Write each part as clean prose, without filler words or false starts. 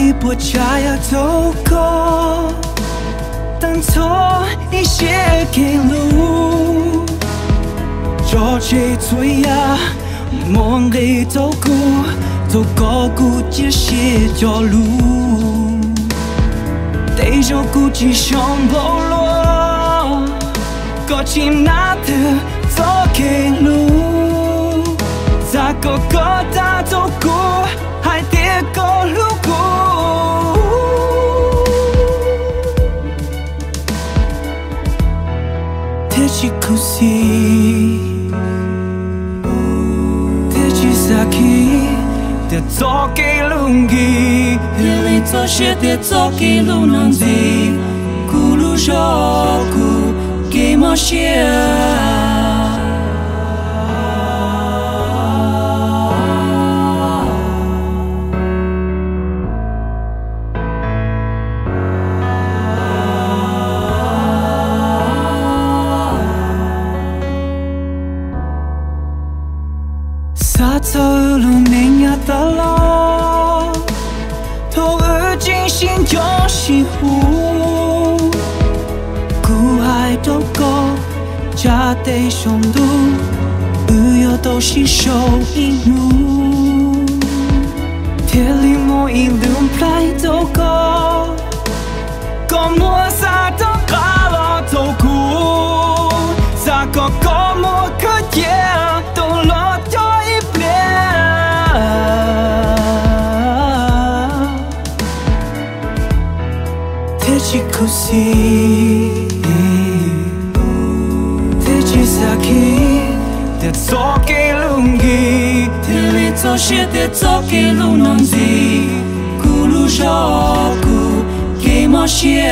一波家呀走过，当错一些给路，做这最呀梦里走过，走过估计些条路，得着估计上坡落，过去那的走给路，咋个个大走过，还得个路过。天气酷西，天气啥气，得走给路去，天里走些得走给路能走，咕噜着咕给么些。啥走路没呀的了，头儿进心就西湖，古海都过，家得上路，有都是手一路，天里莫一路来都过，个莫啥都卡了都过，咋个个莫可见都落。天气酷西，天气啥气，得走给路去，天里走些得走给路能走，咕噜着咕给么些。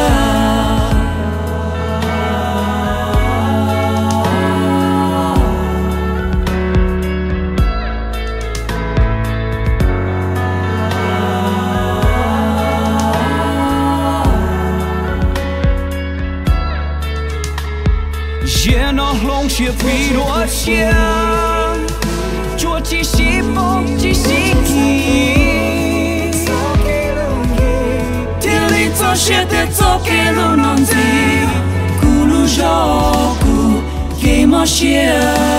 也能弄些皮多钱，做起西风起西气，天里走些得走给路能走，咕噜着咕给么些。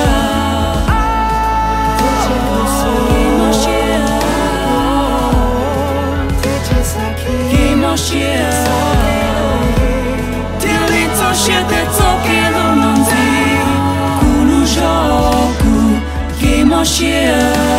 给么些，天里走些得走给路能走，咕噜着咕给么些。